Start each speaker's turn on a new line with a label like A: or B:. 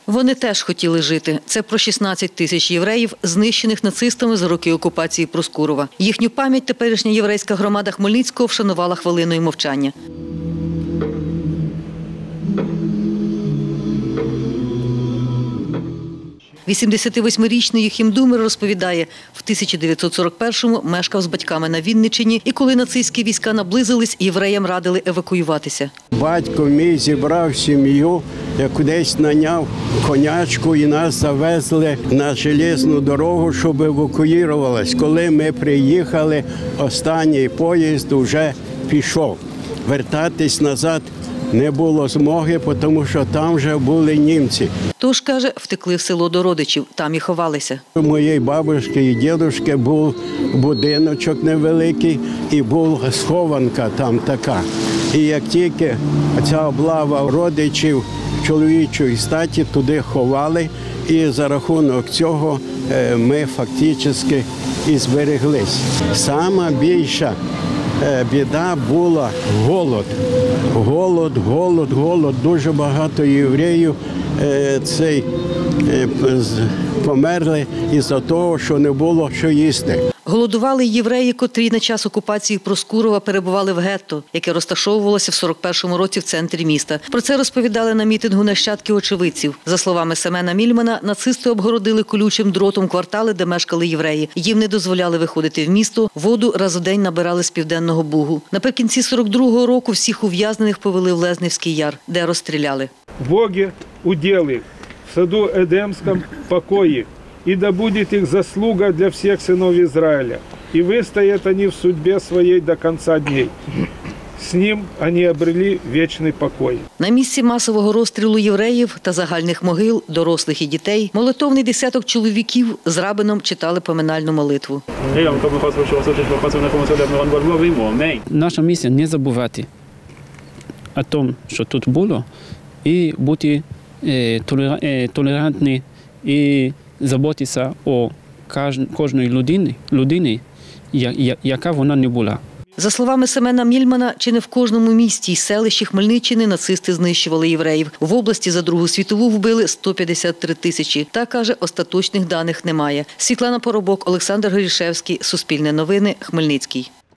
A: Вони теж хотіли жити. Це про 16 тисяч євреїв, знищених нацистами за роки окупації Проскурова. Їхню пам'ять теперішня єврейська громада Хмельницького вшанувала хвилиною мовчання. – 88-річний Юхім Думер розповідає, в 1941-му мешкав з батьками на Вінниччині, і коли нацистські війська наблизились, євреям радили евакуюватися.
B: Батько мій зібрав сім'ю, я кудись наняв конячку і нас завезли на железну дорогу, щоб евакуювалися. Коли ми приїхали, останній поїзд вже пішов. Вертатись назад не було змоги, тому що там вже були німці.
A: Тож, каже, втекли в село до родичів, там і ховалися.
B: У моєї бабушки і дідушки був будиночок невеликий і була схованка там така. І як тільки ця облава родичів чоловічої статі туди ховали, і за рахунок цього ми фактично і збереглись. Сама більша біда була голод. Голод. Дуже багато євреїв померли із-за того, що не було що їсти.
A: Голодували й євреї, котрі на час окупації Проскурова перебували в гетто, яке розташовувалося в 41-му році в центрі міста. Про це розповідали на мітингу нащадки очевидців. За словами Семена Мільмана, нацисти обгородили колючим дротом квартали, де мешкали євреї. Їм не дозволяли виходити в місто, воду раз у день набирали з Південного Бугу. Наприкінці 42-го року всіх ув'язнених повели в Лезнівський яр, де розстріляли.
C: Боги удели в саду Едемском покої, и да будет их заслуга для всех сынов Израиля. И выстоят они в судьбе своей до конца дней. З ним вони обрели вічний покой.
A: На місці масового розстрілу євреїв та загальних могил, дорослих і дітей, молитовний десяток чоловіків з рабином читали поминальну молитву.
D: Наша місія – не забувати о тому, що тут було, і бути толерантні, і заботитися о кожної людини, яка вона не була.
A: За словами Семена Мільмана, чи не в кожному місті й селищі Хмельниччини нацисти знищували євреїв. В області за Другу світову вбили 153 тисячі. Та, каже, остаточних даних немає. Світлана Поробок, Олександр Горішевський, Суспільне новини, Хмельницький.